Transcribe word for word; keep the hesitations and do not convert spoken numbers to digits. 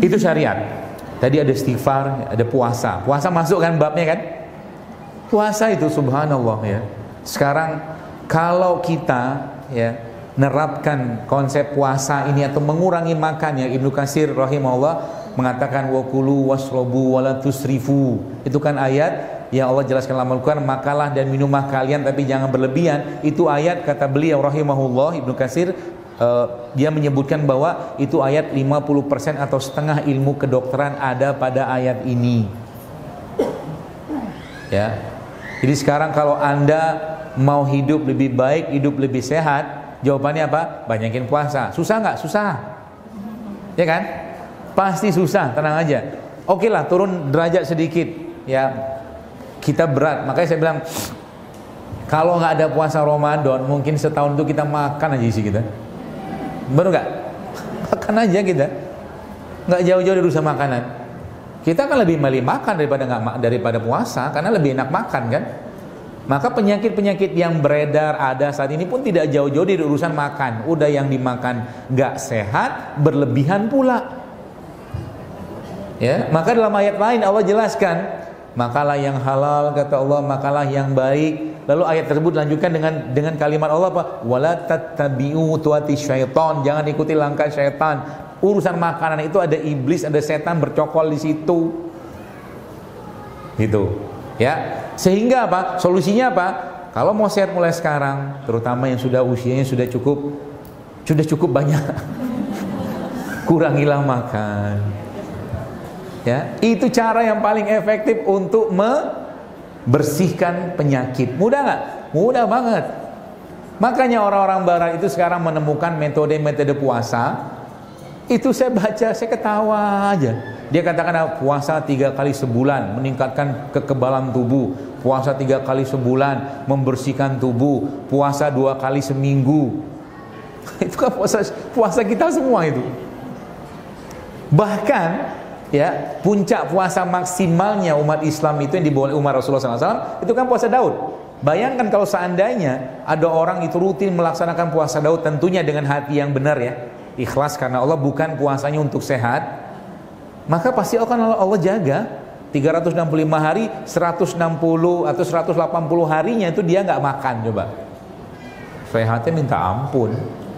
Itu syariat. Tadi ada istighfar, ada puasa. Puasa masuk kan babnya kan? Puasa itu subhanallah ya. Sekarang kalau kita ya nerapkan konsep puasa ini atau mengurangi makan, ya Ibnu Katsir rahimahullah mengatakan wakulu wasrobu wala tusrifu. Itu kan ayat yang Allah jelaskan dalam Al-Quran, makalah dan minumlah kalian tapi jangan berlebihan. Itu ayat kata beliau rahimahullah Ibnu Katsir, uh, dia menyebutkan bahwa itu ayat lima puluh persen atau setengah ilmu kedokteran ada pada ayat ini. Ya. Jadi sekarang kalau Anda mau hidup lebih baik, hidup lebih sehat, jawabannya apa? Banyakin puasa. Susah nggak? Susah. Ya kan? Pasti susah, tenang aja. Oke lah, turun derajat sedikit. Ya, kita berat. Makanya saya bilang, kalau nggak ada puasa Ramadan, mungkin setahun itu kita makan aja isi kita. Bener nggak? Makan aja kita. Nggak jauh-jauh dari urusan makanan. Kita kan lebih milih makan daripada nggak daripada puasa, karena lebih enak makan kan. Maka penyakit-penyakit yang beredar ada saat ini pun tidak jauh-jauh dari urusan makan. Udah yang dimakan nggak sehat, berlebihan pula. Ya, maka dalam ayat lain Allah jelaskan, makalah yang halal kata Allah, makalah yang baik. Lalu ayat tersebut lanjutkan dengan dengan kalimat Allah apa? Wala tattabi'u tuati syaitan, jangan ikuti langkah syaitan. Urusan makanan itu ada iblis, ada setan bercokol di situ. Gitu. Ya. Sehingga apa? Solusinya apa? Kalau mau sehat mulai sekarang, terutama yang sudah usianya sudah cukup sudah cukup banyak. Kurangilah makan. Ya, itu cara yang paling efektif untuk membersihkan penyakit. Mudah nggak? Mudah banget. Makanya orang-orang barat itu sekarang menemukan metode-metode puasa. Itu saya baca, saya ketawa aja. Dia katakan puasa tiga kali sebulan meningkatkan kekebalan tubuh, puasa tiga kali sebulan membersihkan tubuh, puasa dua kali seminggu. Itu kan puasa puasa kita semua itu. Bahkan ya, puncak puasa maksimalnya umat Islam itu yang dibawa oleh Umar Rasulullah shallallahu alaihi wasallam itu kan puasa Daud. Bayangkan kalau seandainya ada orang itu rutin melaksanakan puasa Daud, tentunya dengan hati yang benar ya, ikhlas karena Allah, bukan puasanya untuk sehat, maka pasti akan Allah jaga tiga ratus enam puluh lima hari, seratus enam puluh atau seratus delapan puluh harinya itu dia nggak makan. Coba sehatnya minta ampun.